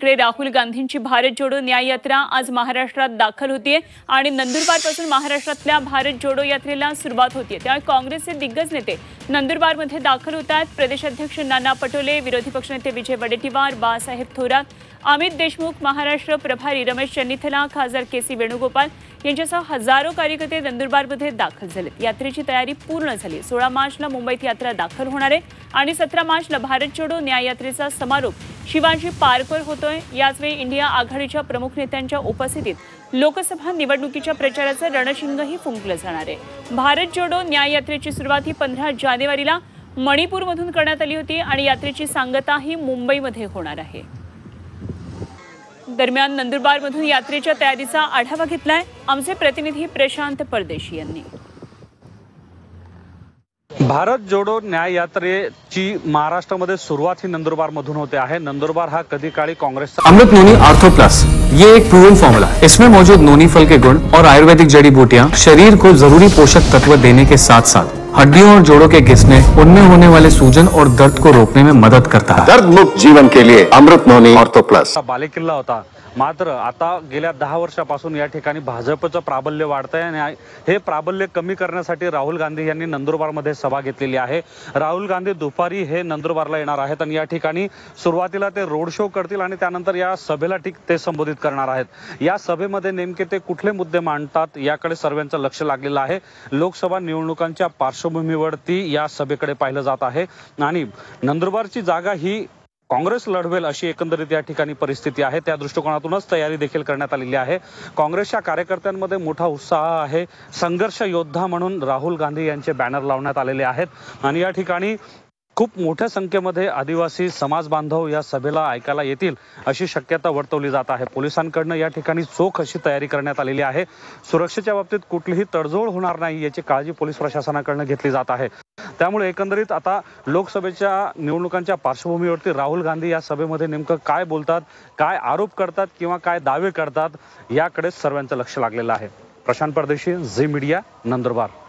इकडे राहुल गांधींची भारत जोडो न्याय यात्रा आज महाराष्ट्रात दाखल होतीये आणि नंदुरबारपासून महाराष्ट्रातल्या भारत जोडो यात्रेला सुरुवात होतीये। त्यामुळे काँग्रेसचे दिग्गज नेते नंदुरबारमध्ये दाखल होत आहेत। प्रदेशाध्यक्ष नाना पटोले, विरोधी पक्षनेते विजय वडेट्टीवार, बाळासाहेब थोरात, अमित देशमुख, महाराष्ट्र प्रभारी रमेश चन्नीथला, खासदार के.सी. वेणुगोपाल यांच्यासह हजारो कार्यकर्ते नंदुरबारमध्ये दाखल झालेत। यात्रेची तयारी पूर्ण झाली। 16 मार्चला मुंबईत यात्रा दाखल होणार आहे आणि 17 मार्चला भारत जोडो न्याय यात्रेचा समारोप शिवाजी पार्कवर होतोय। याचवेळी इंडिया आघाडीच्या प्रमुख नेत्यांच्या उपस्थितीत लोकसभा निवडणुकीच्या प्रचाराचं रणशिंगही फुंकलं जाणार आहे। भारत जोडो न्याय यात्रेची सुरुवात ही 15 जानेवारीला मणिपूरमधून करण्यात आली होती आणि यात्रेची सांगताही मुंबईमध्ये होणार आहे। दरम्यान नंदुरबारमधून यात्रेच्या तयारीचा आढावा घेतलाय आमचे प्रतिनिधी प्रशांत परदेशी यांनी। भारत जोडो न्याय यात्रेची महाराष्ट्रामध्ये सुरुवात ही नंदुरबारमधून होते आहे। नंदुरबार हा कधी काळी कांग्रेसचा अमृत नोनी आर्थो प्लस ये एक प्रूवन फॉर्मूला है। इसमें मौजूद नोनी फल के गुण और आयुर्वेदिक जड़ी बूटियां शरीर को जरूरी पोषक तत्व देने के साथ साथ हड्डियों और जोड़ों के घिसने, उनमें होने वाले सूजन और दर्द को रोकने में मदद करता है। दर्द मुक्त जीवन के लिए अमृत नोनी आर्थो प्लस बालेकिल्ला होता। मात्र आता गेल्या 10 वर्षापासून या ठिकाणी भाजपचं प्राबल्य वाढतंय आणि हे प्राबल्य कमी करण्यासाठी राहुल गांधी यांनी नंदुरबारमध्ये सभा घेतलेली आहे। राहुल गांधी दुपारी हे नंदुरबारला येणार आहेत आणि या ठिकाणी सुरुवातीला ते रोड शो करतील आणि त्यानंतर या सभेला ते संबोधित करणार आहेत। या सभेमध्ये नेमके ते कुठले मुद्दे मांडतात याकडे सर्वांचं लक्ष लागलेलं आहे। लोकसभा निवडणुकांच्या पार्श्वभूमीवरती या सभेकडे पाहिलं जात आहे आणि नंदुरबारची जागा ही काँग्रेस लढवेल अशी एकंदरीत या ठिकाणी परिस्थिती आहे। त्या दृष्टिकोनातूनच तयारी देखील करण्यात आलेली आहे। काँग्रेसच्या कार्यकर्त्यांमध्ये मोठा उत्साह आहे। संघर्ष योद्धा म्हणून राहुल गांधी यांचे बॅनर लावण्यात आलेले आहेत आणि या ठिकाणी खूप मोठ्या संख्येमध्ये आदिवासी समाज बांधव या सभेला ऐकायला येतील अशी शक्यता वर्तवली जात आहे। पोलिसांकडून या ठिकाणी चोख अशी तयारी करण्यात आलेली आहे। सुरक्षेच्या बाबतीत कुठलीही तडजोड होणार नाही याची काळजी पोलीस प्रशासनाकडून घेतली जात आहे। त्यामुळे एकंदरीत आता लोकसभेच्या निवडणुकांच्या पार्श्वभूमीवरती राहुल गांधी या सभेमध्ये नेमकं काय बोलतात, काय आरोप करतात किंवा काय दावे करतात याकडे सर्वांचं लक्ष लागलेलं आहे। प्रशांत परदेशी, झी मीडिया, नंदुरबार।